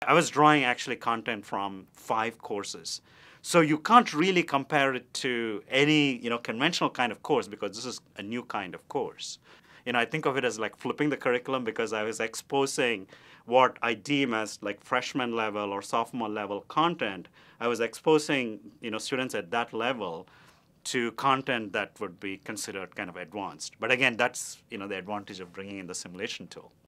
I was drawing actually content from 5 courses. So you can't really compare it to any conventional kind of course because this is a new kind of course. I think of it as like flipping the curriculum because I was exposing what I deem as like freshman level or sophomore level content. I was exposing students at that level to content that would be considered kind of advanced. But again, that's the advantage of bringing in the simulation tool.